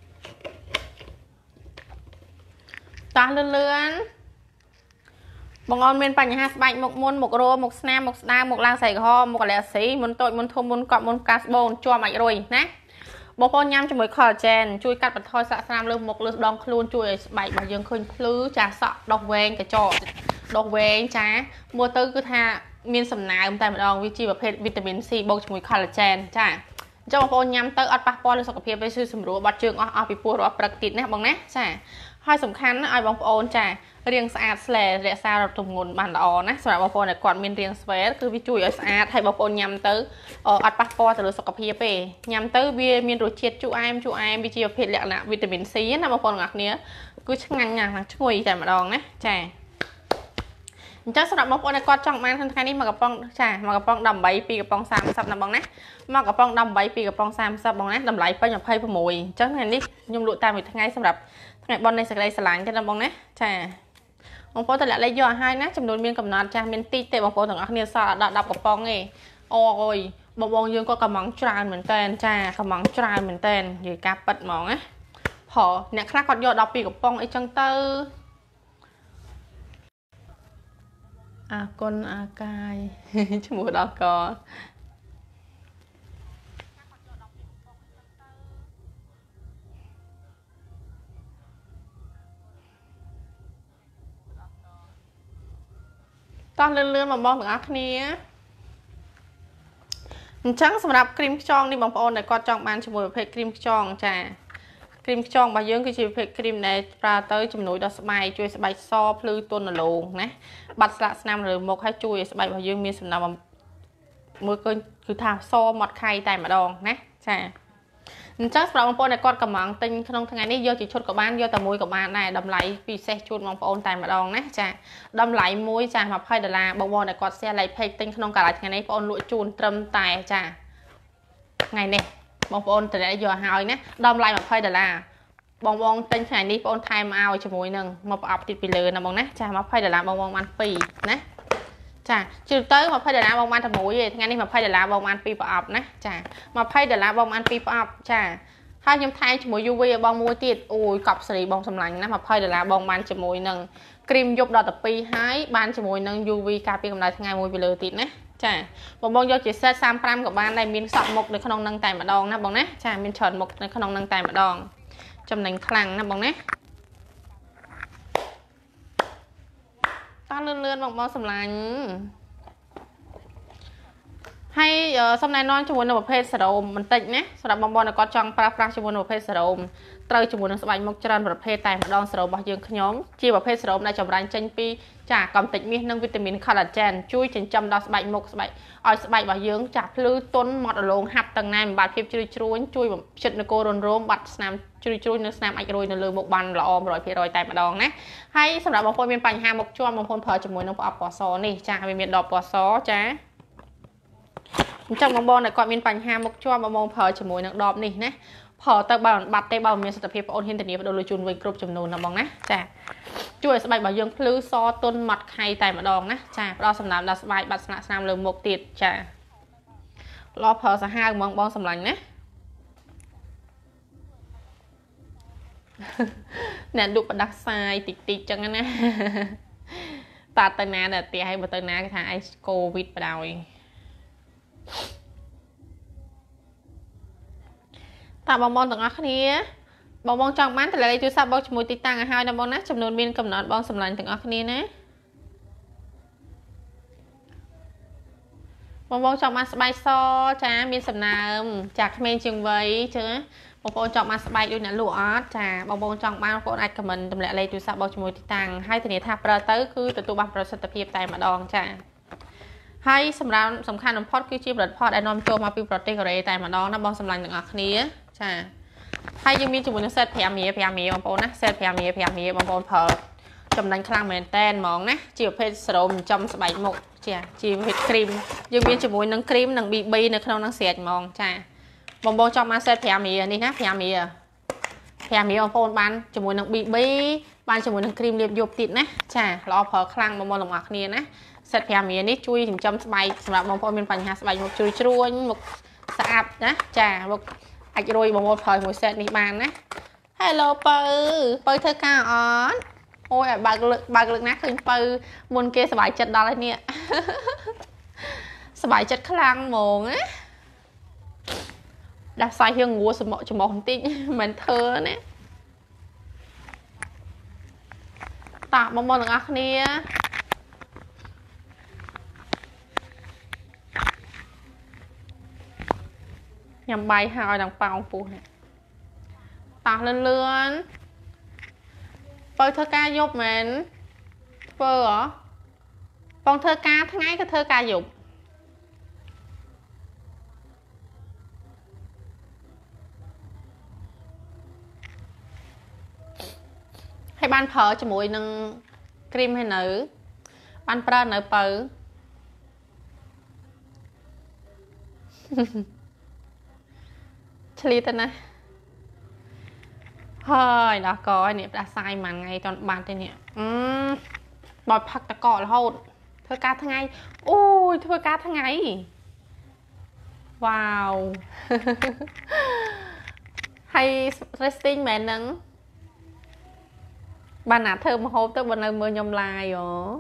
តាស់លឿនបងអូនមានបញ្ហាស្បែកមុខមុនមុខរោមុខស្នាមមុខស្ដាងមុខឡើងស្អីក្រហមមុខអាឡែស៊ីមុនតូចមុនធំមុនកប់មុនកាសបូនជាប់អាចរុយណាបងប្អូនញ៉ាំជាមួយ collagen ជួយកាត់បន្ថយសាក់ស្នាមលើមុខលើដងខ្លួនជួយឲ្យស្បែករបស់យើងឃើញភ្លឺចាសក់ដុសវែងកញ្ចក់ដុសវែងចាមើលទៅគឺថាមានសំណើមតែម្ដងវាជាប្រភេទវីតាមីន C បូកជាមួយ collagen ចាអញ្ចឹងបងប្អូនញ៉ាំទៅអត់ប៉ះពាល់លើសុខភាពទេគឺសម្រួលបាត់ជើងអស់ពីពោះរាល់ព្រឹកទៀតណាបងណាចាហើយសំខាន់ណាឲ្យបងប្អូនចារាងស្អាតស្លែរក្សារត់ទម្ងន់បានល្អណាសម្រាប់បងប្អូនដែលគាត់មានរាងស្វែលគឺវាជួយឲ្យស្អាតហើយបងប្អូនញ៉ាំទៅអត់ប៉ះពាល់ទៅលើសុខភាពទេញ៉ាំទៅវាមានរសជាតិជូរអែមវាជាប្រភេទលក្ខណៈវីតាមីន C ណាបងប្អូនទាំងអស់គ្នាគឺឆ្ងាញ់ណាស់ឈ្ងុយតែម្ដងណាចាអញ្ចឹងសម្រាប់បងប្អូនដែលគាត់ចង់បានក្នុងថ្ងៃនេះមកកំប៉ុងចាមកកំប៉ុង18 2កំប៉ុង30ណាបងណាមកកំប៉ុង18 2កំប៉ុង30បងណាតម្លៃពេញ26អញ្ចឹងថ្ងៃនេះខ្ញុំលក់តាមមួយថ្ងៃសម្រាប់ថ្ងៃបុណ្យនៃសេចក្តីស្រឡាញ់ទេណាបងណាចាបងប្អូនតម្លាក់លេខយកឲ្យហើយណាចំនួនមានកំណត់ចាស់មានតិចទេបងប្អូនទាំងអស់គ្នាសល់ដល់10កំប៉ុងទេអូយបងយើងគាត់កំងច្រើនមែនតើចាកំងច្រើនមែនតើនិយាយការប៉ិតហ្មងណាព្រោះអ្នកខ្លះគាត់យក12កំប៉ុងអីចឹងទៅអាគុណអាកាយឈ្មោះដល់កតោះលឿនបងប្អូនទាំងអស់គ្នាអញ្ចឹងសម្រាប់គ្រីមខ្យងនេះបងប្អូនដែលគាត់ចង់បានជាមួយប្រភេទគ្រីមខ្យងចាគ្រីមខ្យងរបស់យើងគឺជាប្រភេទគ្រីមដែលប្រើទៅជំនួយដល់ស្បែកជួយស្បែកសភ្លឺទន់រលោងណាបាត់ស្លាកស្នាមលើមុខហើយជួយឲ្យស្បែករបស់យើងមានសំណើមមើលឃើញគឺថាសមាត់ខៃតែម្ដងណាចាអញ្ចឹងសម្រាប់បងប្អូនដែលគាត់កំងទិញក្នុងថ្ងៃនេះយកជាឈុតក៏បានយកតែមួយក៏បានដែរតម្លៃពិសេសជូនបងប្អូនតែម្ដងណាចាតម្លៃមួយចា$20បងប្អូនដែលគាត់ share like page ទិញក្នុងកាលថ្ងៃនេះបងប្អូនលក់ជូនត្រឹមតែចាថ្ងៃនេះបងប្អូនតម្លៃយកឲ្យណាតម្លៃ$20បងបងទិញថ្ងៃនេះបងថែមឲ្យជាមួយនឹងមកប្រអប់ទៀតពីលើណាបងណាចា$20បងបងបាន2ណាចាជឿទៅ$20បងបានតែមួយទេថ្ងៃនេះ$20បងបាន2ប្រអប់ណាចា$20បងបាន2ប្រអប់ចាហើយខ្ញុំថែមជាមួយ UV ឲ្យបងមួយទៀតអូយកប់សេរីបងសម្លាញ់ណា$20បងបានជាមួយនឹងគ្រីមយប់ដល់12ហើយបានជាមួយនឹង UV ការពារកម្ដៅថ្ងៃមួយពីលើទៀតណាចាបងយកជា set 35ក៏បានដែរមានសក់មុខនៅក្នុងនឹងតែម្ដងណាបងណាចាមានច្រើនមុខនៅក្នុងនឹងតែម្ដងចំណេញខ្លាំងណាបងណាតោះលឿនបងសម្លាញ់ហើយសុំណែនាំជាមួយនឹងប្រភេទសេរ៉ូមបន្តិចណាសម្រាប់បងប្អូនដែលគាត់ចង់ប្រើប្រាស់ជាមួយនឹងប្រភេទសេរ៉ូមត្រូវជាមួយនឹងស្បែកមុខច្រើនប្រភេទតែម្ដងសេរ៉ូមរបស់យើងខ្ញុំជាប្រភេទសេរ៉ូមដែលចម្រាញ់ចេញពីចាកំតិចមាសនិងវីតាមីន collagen ជួយចិញ្ចឹមដល់ស្បែកមុខស្បែកឲ្យស្បែករបស់យើងចាភ្លឺទន់ម៉ត់រលោងហាប់តឹងណែនបំបត្តិភាពជ្រីជ្រួញជួយបំផ្ចិតនគររោមបាត់ស្នាមជ្រីជ្រួញនៅស្នាមអាចរុយនៅលើមុខបានល្អ 100% តែម្ដងណាហើយសម្រាប់បងប្អូនមានបញ្ហាមុខជាប់បងប្អូនប្រើជាមួយនឹងប្រអប់ពណ៌សនេះចាវាមានដបពណ៌សចាអញ្ចឹងបងប្អូនដែលគាត់មានបញ្ហាមុខជាប់បងប្អូនប្រើជាមួយនឹងដបនេះណាប្រើទៅបើមិនបាត់ទេបើមានសុខភាពបងប្អូនហ៊ានធានាបដូរលុយជូនវិញគ្រប់ចំនួនណាបងណាចាជួយឲ្យស្បែករបស់យើងភ្លឺសទន់ម៉ត់ខៃតែម្ដងណាចាផ្ដល់សំណើមដល់ស្បែកបាត់ស្នាមលើមុខទៀតចាល្អប្រើសាហាវហ្មងបងសម្លាញ់ណាអ្នកលក់បដាសាយតិចចឹងណាតាទៅណាដល់ផ្ទះឲ្យបើទៅណាគេថាឯងកូវីដបដ ாய் តាបងប្អូនទាំងអស់គ្នាបងចង់បានតម្លៃទូរស័ព្ទបងជាមួយទីតាំងឲ្យហើយណាបងណាចំនួនមានកំណត់បងសម្លាញ់ទាំងអស់គ្នាណាបងចង់បានស្បែកសចាមានសំណើមចាក្មេងជាងវ័យចឹងបងប្អូនចង់បានស្បែកដូចអ្នកលក់អត់ចាបងប្អូនចង់បានបងប្អូនអាចខមមិនតម្លាក់លេខទូរស័ព្ទបងជាមួយទីតាំងហើយធានាថាប្រើទៅគឺទទួលបានប្រសិទ្ធភាពតែម្ដងចាហើយសម្រាប់សំខាន់បំផុតគឺជាផលិតផលដែលនាំចូលមកពីប្រទេសកូរ៉េតែម្ដងណាបងសម្លាញ់ទាំងអស់គ្នាចាហើយយើងមានជាមួយនឹង set 5មាសបងប្អូនណា set 5មាសបងប្អូនប្រើចំណេញខ្លាំងមែនតែនហ្មងណាជាប្រភេទសេរ៉ូមចំស្បែកមុខចាជាប្រភេទគ្រីមយើងមានជាមួយនឹងគ្រីមនិង BB នៅក្នុងនឹងស្រេចហ្មងចាបងចង់បាន set 5មាសនេះណា5មាសបងប្អូនបានជាមួយនឹង BB បានជាមួយនឹងគ្រីមលាបយប់ទៀតណាចាល្អប្រើខ្លាំងបងប្អូនទាំងអស់គ្នាណា set 5មាសនេះជួយចិញ្ចឹមស្បែកសម្រាប់បងប្អូនមានបញ្ហាស្បែកមុខជ្រួញមុខស្អាតណាចាមុខអាចរុយបងប្អូនប្រើជាមួយ set នេះបានណា Hello បើធ្វើការអត់ ôi bà lực nát khơi pơ môn kia sờ bài chật đó là nè sờ bài chật khlang mồm á đã sai hiên ngủ sờ mọ cho mọ không tin mình thơ nè tạ bông bông được ác nè nhằm bay hai đằng bao phù nè tạ lên lươn phơi thơ ca dục mình phơi hả con thơ ca tháng ngày cái thơ ca dục hay ban phở cho mũi nâng cream hay nữ ban pra nữ phở chli tên này hơi đã có anh đã sai mà ngay toàn bàn tên nè bòi phật ta cọ là hôn thơ ca tháng ngày ôi thơ ca tháng ngày wow hay resting mẹ nâng bà nạt thơ mà hôn tới bên nơi mưa nhom lại rồi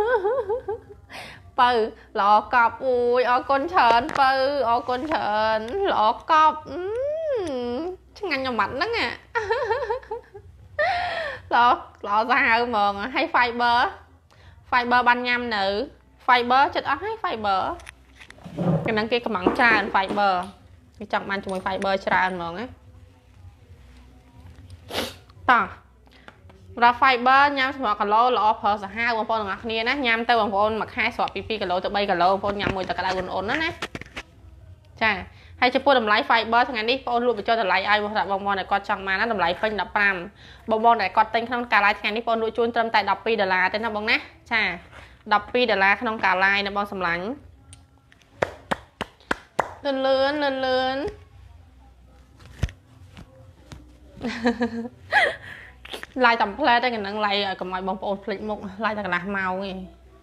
pư lọ cọp ui ở con trơn pư ở con trơn lọ cọp chứ ngăn nhom mạnh đó nè lọ ra mờn hay fiber ban nhâm nữ fiber chết ớt hay fiber cái năng kia cái mỏng trà fiber cái trọng ban cho mình fiber trà mờn á tỏ ra fiber nhâm sọ cả lô lọ phở sả hai bằng phôn ngọc nia nè nhâm tao bằng phôn mặc hai sọ pp cả lô từ bay cả lô phôn nhâm mùi từ cả đại quần ổn đó nè chà hay cho phôn đầm lái fiber thằng này đi phôn luôn bị cho đầm lái ai hoặc là bong bong này con chẳng mà nó đầm lái phanh đập pram bong bong này con tinh không cả lái thằng này đi phôn nuôi chuôn trâm tại đập pi đờ là tên nó bong nè chà đập pi đờ là không cả lái nó bong sầm lánh lươn lai tầm play đây cái năng lai còn mọi bông bông play một lai thật là màu nghe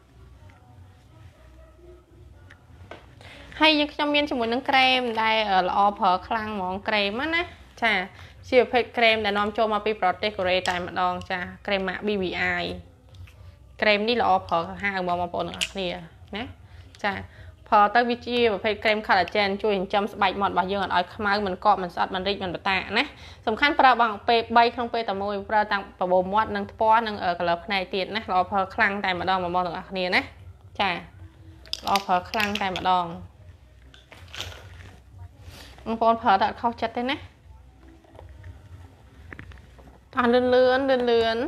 hay những trong miếng cho một nước kem đây ở lọ phở khang món kem á nè chà siêu phê kem để nom cho mà pi protect tại mặt đòn chà kem mạ BBI kem đi lọ phở hai bông bông nữa nè nè chà phở tới vị trí và phê kem collagen chui hình châm bạch mọt bảo dương ở khmau mình cọ mình sọt mình rít mình tạ nèสำคัญประบังเปย์ใบของเปย์ตะมวยประตังประบมวัดนังป้อนังกระเลิบในเตียนนะรอพอคลั่งแต่มาดองมามองถึงอันนี้นะจ้ารอพอคลั่งแต่มาดองมันปนเผาตัดเข้าจัดได้นะตาเลื่อน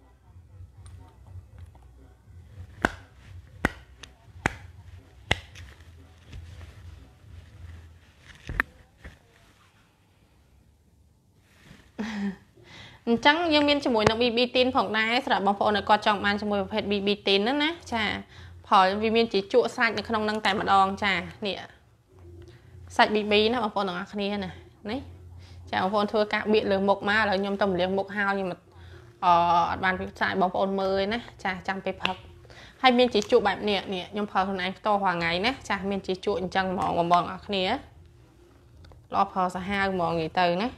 จังยังมีจมูกนักบีตีนผ่องได้สำหรับบางคนเนี่ยก็จองมันจมูกประเภทบีตีนนั่นนะจ้าพอวิมีจีจุใส่ในขนมนังแต่มาดองจ้าเนี่ยใส่บีนะบางคนต่างគ្នាนะนี่จ้าบางคนทั่วกะเบียดเหลืองหมกมาแล้วยมต้มเหลืองหมกฮาวnhưng màบานใส่บางคนมือนะจ้าจำไปพับให้มีจีจุแบบเนี่ยยมพอคนไหนโตหัวไงนะจ้ามีจีจุจังมองต่างគ្នាรอพอสะห้ามองอย่างเตยนะ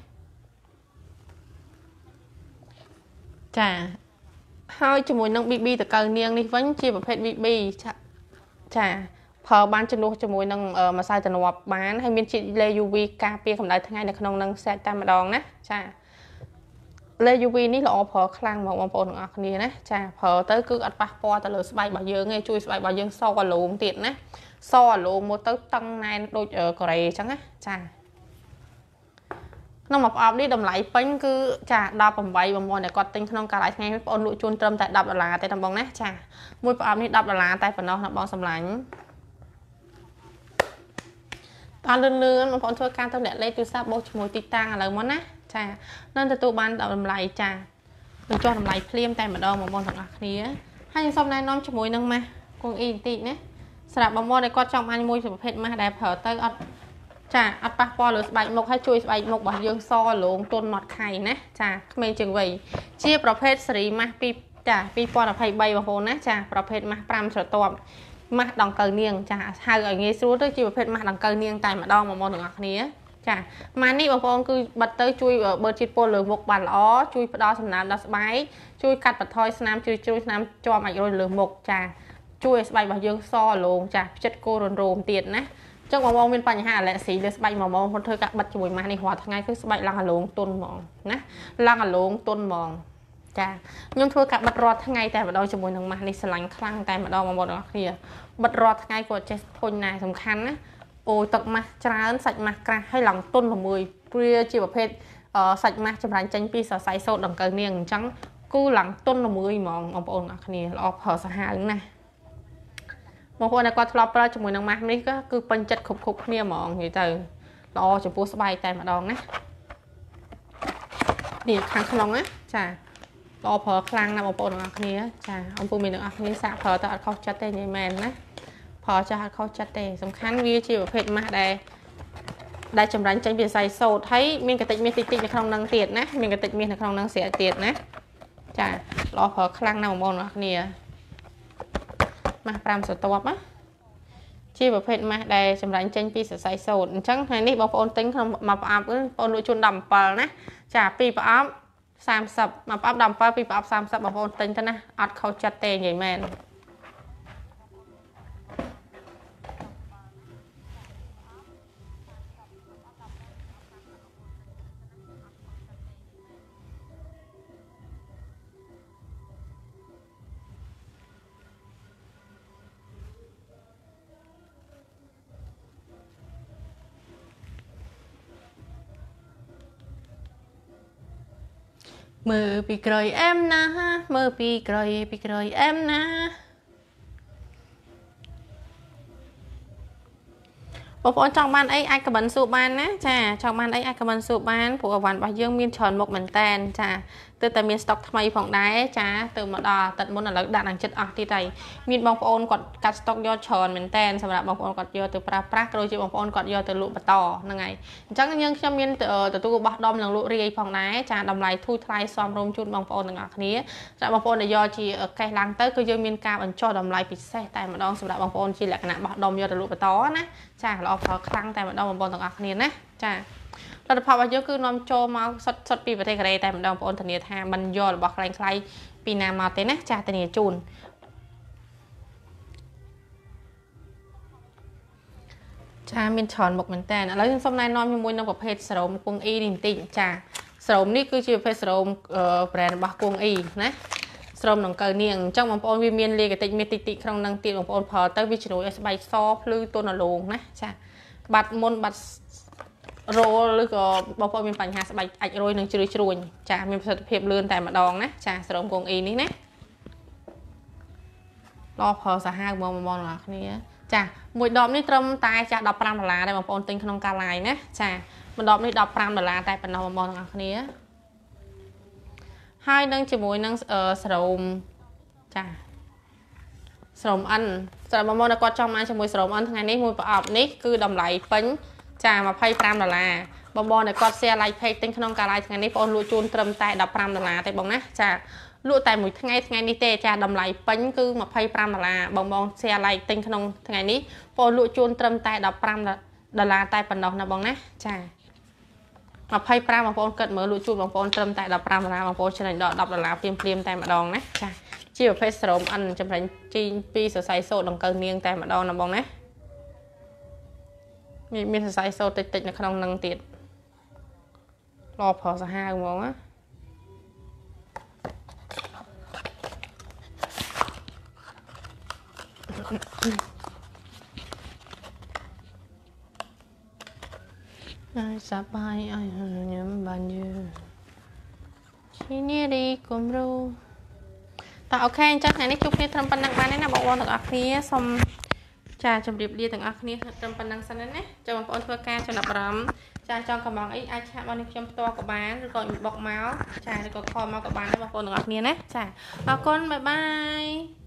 จ้าให้จมูกน้องบีแต่เกินเนียงนี่vẫn chỉประเภทบีจ้าพอบ้านจมูกน้องมาใส่ตะนวบบ้านให้มีจีเลยูวีกาเปียของได้ทั้งไงในขนมนังแซตตามมาดองนะจ้าเลยูวีนี่เราพอคลั่งมองบางคนของอักนี้นะจ้าพอเตยคืออัดปะปอตะเลยสบายบ่เยอะไงช่วยสบายบ่เยอะซอกระโหลกติดนะซอโหลกมดเตยตั้งในโดยกระไรจังนะจ้าน้องมาออกนี่ดำไหลเป็นคือจ่าดาวผมใบบางวันเนี่ยก็ติ้งขนมกาไหลไงไม่ปนลุยจุนเติมแต่ดับดอลลาร์แต่ทำบองนะจ่ามวยปอมนี่ดับดอลลาร์แต่ปนน้องทำบองสำลังตอนเลื่อนบางคนช่วยการตัวเนี่ยเล่ตัวซาโบชมวยติดตั้งอะไรมั้งนะจ่านั่นจะตัวบ้านดำไหลจ่าตัวจอดำไหลเพลียมแต่มาดองบางวันต่างๆนี้ให้ยังซ้อมในน้องชมวยนั่งมาคงอีติเนี่ยสำหรับบางวันเนี่ยก็จ้องมันมวยสุประเภทมาได้เผาเตยจ้าอัดปะปอหรือสบายมกให้ช่วยสบายมกบ่ยังซอหลงต้นหมดไข่นะจ้าเมย์จึงไว้เชี่ยประเภทสีมาปีจ้าปีปอนอภัยใบบางคนนะจ้าประเภทมาปรำสตอมมาดองเกลือเนียงจ้าหาอย่างงี้สู้ด้วยเชี่ยประเภทมาดองเกลือเนียงแต่มาดองมามองถึงอันนี้ចាម៉ាននេះបងប្អូនគឺបាត់ទៅជួយបើជាតិពុលលើមុខបានល្អជួយផ្ដល់សំណើមដល់ស្បែកជួយកាត់បន្ថយស្នាមជ្រុយស្នាមជាប់អាចរុយលើមុខចាជួយឲ្យស្បែករបស់យើងសឡងចាផ្ចិតគោរនរោមទៀតណាចឹងបងប្អូនមានបញ្ហាអាឡែស៊ីលើស្បែកមកបងប្អូនធ្វើការបិទជាមួយម៉ាស់នេះរាល់ថ្ងៃគឺស្បែកឡើងអាឡងទន់ហ្មងណាឡើងអាឡងទន់ហ្មងចាខ្ញុំធ្វើការបិទរាល់ថ្ងៃតែម្ដងជាមួយនឹងម៉ាស់នេះស្រឡាញ់ខ្លាំងតែម្ដងបងប្អូនទាំងអស់គ្នាបិទរាល់ថ្ងៃគាត់ចេះធុញណាសំខាន់ណាអូទឹកម៉ាស់ច្រើនសាច់ម៉ាស់ក្រាស់ហើយឡើងទន់ល្មើយព្រាជាប្រភេទសាច់ម៉ាស់ចម្រាញ់ចេញពីសរសៃសូត្រដង្កូវនាងអញ្ចឹងគឺឡើងទន់ល្មើយហ្មងបងប្អូនទាំងអស់គ្នាល្អប្រើសាហាវណាបងប្អូនដែលគាត់ធ្លាប់ប្រើជាមួយនឹងម៉ាស់នេះគឺពេញចិត្តគ្រប់គ្នាហ្មងនិយាយទៅល្អចំពោះស្បែកតែម្ដងណានេះខាងក្នុងណាចាល្អប្រើខ្លាំងណាស់បងប្អូនទាំងអស់គ្នាចាអំពូមីនទាំងអស់គ្នាសាកប្រើទៅអត់ខុសចិត្តទេនិយាយមែនណាប្រើចាស់អត់ខុសចិត្តទេសំខាន់វាជាប្រភេទម៉ាស់ដែលចម្រាញ់ចេញពីសរសៃសូត្រហើយមានកតិចមាសតិចនៅក្នុងនឹងទៀតណាមានកតិចមាសនៅក្នុងនឹងស្រាទៀតណាចាល្អប្រើខ្លាំងណាស់បងប្អូនទាំងអស់គ្នាម៉ាស់5ស្រទាប់ណាជាប្រភេទម៉ាស់ដែលចម្រាញ់ចេញពីសរសៃសូត្រអញ្ចឹងថ្ងៃនេះបងប្អូនទិញក្នុងមួយប្រអប់គឺបងប្អូនលក់ជូន17ណាចា2ប្រអប់30មួយប្រអប់17 2ប្រអប់30បងប្អូនទិញទៅណាអត់ខុសចិត្តទេនិយាយមែនមើលពីក្រោយអែមណាមើលពីក្រោយអែមណាបងប្អូនចង់បានអីអាចខមមិនសួរបានណាចាចង់បានអីអាចខមមិនសួរបានព្រោះអវ៉ាន់របស់យើងមានច្រើនមុខមែនតែនចាទើបតែមានស្តុកថ្មីផងដែរចាទៅមកដល់អាទិត្យមុនឥឡូវដាក់ដល់ចិត្តអស់ទៀតហើយមានបងប្អូនគាត់កាត់ស្តុកយកច្រើនមែនតែនសម្រាប់បងប្អូនគាត់យកទៅប្រើប្រាស់ក៏ដូចជាបងប្អូនគាត់យកទៅលក់បន្តហ្នឹងហើយអញ្ចឹងខ្ញុំមានទទួលបោះដុំនិងលក់រាយផងដែរចាតម្លៃធូរថ្លៃសមរម្យជូនបងប្អូនទាំងអស់គ្នាសម្រាប់បងប្អូនដែលយកជាកេះឡើងទៅគឺយើងមានការបញ្ចុះតម្លៃពិសេសតែម្ដងសម្រាប់បងប្អូនជាលក្ខណៈបោះដុំយកទៅលក់បន្តណាចាល្អប្រើខ្លាំងតែម្ដងបងប្អូនទាំងអស់គ្នាណាចាលទ្ធផលរបស់យើងគឺនាំចូលមកសុទ្ធពីប្រទេសកូរ៉េតែម្ដងបងប្អូនធានាថាមិនយករបស់ខ្លាំងៗពីណាមកទេណាចាធានាជូនចាមានច្រើនមុខមែនតើឥឡូវខ្ញុំសូមណែនាំជាមួយនឹងប្រភេទសេរ៉ូមគួងអ៊ីនេះបន្តិចចាសេរ៉ូមនេះគឺជាប្រភេទសេរ៉ូមbrand របស់គួងអ៊ីណាស្រោមដង្កូវនាងអញ្ចឹងបងប្អូនវាមានលាយកតិចមាសតិចក្នុងនឹងទៀតបងប្អូនប្រើទៅវាជំនួយឲ្យស្បែកសភ្លឺទន់រលោងណាចាបាត់មុនបាត់រោលឬក៏បងប្អូនមានបញ្ហាស្បែកអាចរយនឹងជ្រួញចាមានប្រសិទ្ធភាពលឿនតែម្ដងណាចាស្រោមគងអ៊ីនេះណាល្អប្រើសាហាវបងប្អូនទាំងអស់គ្នាចាមួយដបនេះត្រឹមតែចាស់$15ដែរបងប្អូនទិញក្នុងការ live ណាចាមួយដបនេះ$15តែប៉ុណ្ណោះបងប្អូនទាំងអស់គ្នាហើយនឹងជាមួយនឹងស្រោមចាស្រោមអិនសម្រាប់បងប្អូនដែលគាត់ចង់មកជាមួយស្រោមអិនថ្ងៃនេះមួយប្រអប់នេះគឺតម្លៃពេញចា$25បងប្អូនដែលគាត់ share like page ទិញក្នុងការ live ថ្ងៃនេះបងប្អូនលក់ជូនត្រឹមតែ$15ទេបងណាចាលក់តែមួយថ្ងៃនេះទេចាតម្លៃពេញគឺ$25បង share like ទិញក្នុងថ្ងៃនេះបងប្អូនលក់ជូនត្រឹមតែ$15តែប៉ុណ្ណោះណាបងណាចា25បងប្អូនគិតមើលលក់ជូនបងប្អូនត្រឹមតែ$15បងប្អូនចំណេញដល់$10ព្រាមតែម្ដងណាចាជាប្រភេទស្រោមអិនចម្រាញ់ជីងពីសរសៃសូត្រដង្កូវនាងតែម្ដងណាបងណាមានសរសៃសូត្រតិចនៅក្នុងនឹងទៀតល្អប្រើសាហាវហ្មងណាសប្បាយឲ្យញ៉ាំបានយូរឈីនីរីគំរូតើអូខេអញ្ចឹងថ្ងៃនេះជួបគ្នាត្រឹមប៉ុណ្្នឹងបានទេណាបងប្អូនទាំងអស់គ្នាសូមចាជម្រាបលាទាំងអស់គ្នាត្រឹមប៉ុណ្្នឹងសិនណាចាំបងប្អូនធ្វើការចំណាប់អារម្មណ៍ចាចង់កំងអីអាចឆាតមកនេះខ្ញុំផ្ទាល់ក៏បានឬក៏ inbox មកចាឬក៏ call មកក៏បានដែរបងប្អូនទាំងអស់គ្នាណាចាអរគុណបាយបាយ